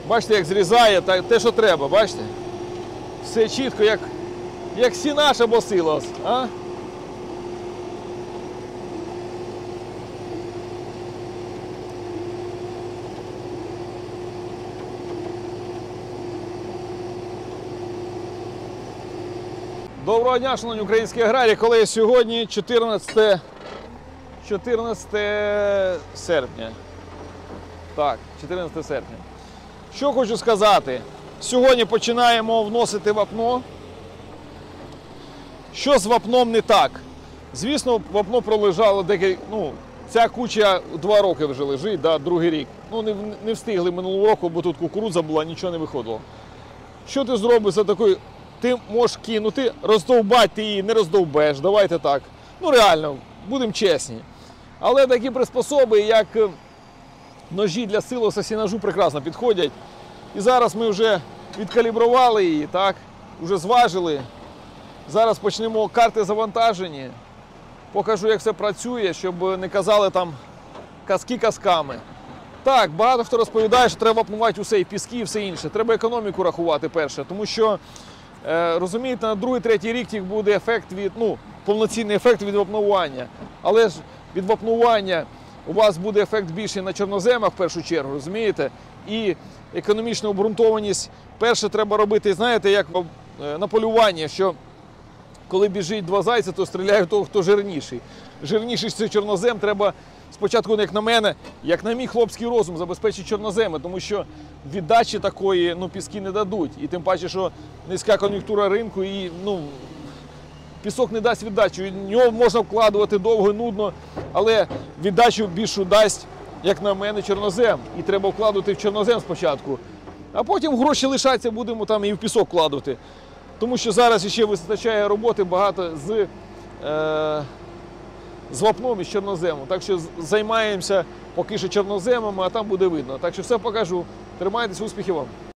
Бачите, як зрізає, те, що треба, бачите? Все чітко, як сінаш або силос. А? Доброго дня, шановні українські аграрії. Коли сьогодні 14 серпня. Так, 14 серпня. Що хочу сказати. Сьогодні починаємо вносити вапно. Що з вапном не так? Звісно, вапно пролежало декілька, ця куча 2 роки вже лежить, да, другий рік. Не встигли минулого року, бо тут кукурудза була, нічого не виходило. Що ти зробиш за такою? Ти можеш кинути, роздовбати ти її не роздовбеш, давайте так. Реально, будемо чесні. Але такі приспособи, як ножі для силоса, сінажу прекрасно підходять. І зараз ми вже відкалібрували її, так, вже зважили. Зараз почнемо карти завантажені. Покажу, як все працює, щоб не казали там казки казками. Так, багато хто розповідає, що треба вапнувати усе, і піски, і все інше. Треба економіку рахувати перше, тому що, розумієте, на другий, третій рік їх буде ефект від, повноцінний ефект від вапнування. Але ж від вапнування у вас буде ефект більший на чорноземах в першу чергу, розумієте? І економічна обґрунтованість перше треба робити, знаєте, як на полюванні, що коли біжить 2 зайця, то стріляє того, хто жирніший. Жирніший це чорнозем, треба спочатку, як на мене, як на мій хлопський розум, забезпечити чорноземи, тому що віддачі такої піски не дадуть. І тим паче, що низька кон'юнктура ринку і пісок не дасть віддачу. В нього можна вкладувати довго, нудно, але віддачу більшу дасть, як на мене, чорнозем. І треба вкладувати в чорнозем спочатку. А потім гроші лишаться, будемо там і в пісок вкладувати. Тому що зараз ще вистачає роботи багато з вапном і з чорноземом. Так що займаємося поки що чорноземом, а там буде видно. Так що все покажу. Тримайтеся, успіхів вам!